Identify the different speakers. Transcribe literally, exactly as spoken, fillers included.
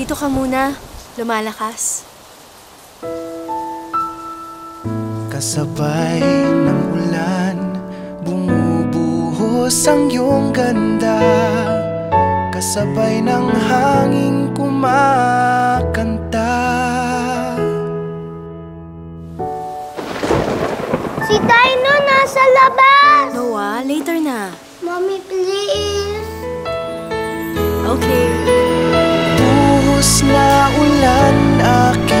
Speaker 1: Dito ka muna. Lumalakas.
Speaker 2: Kasabay ng ulan, bumubuhos ang iyong ganda. Kasabay ng hanging kumakanta.
Speaker 3: Si Dino nasa labas!
Speaker 1: Noah, later na.
Speaker 3: Mommy, please.
Speaker 1: Okay.
Speaker 2: Buhos na ulan, aking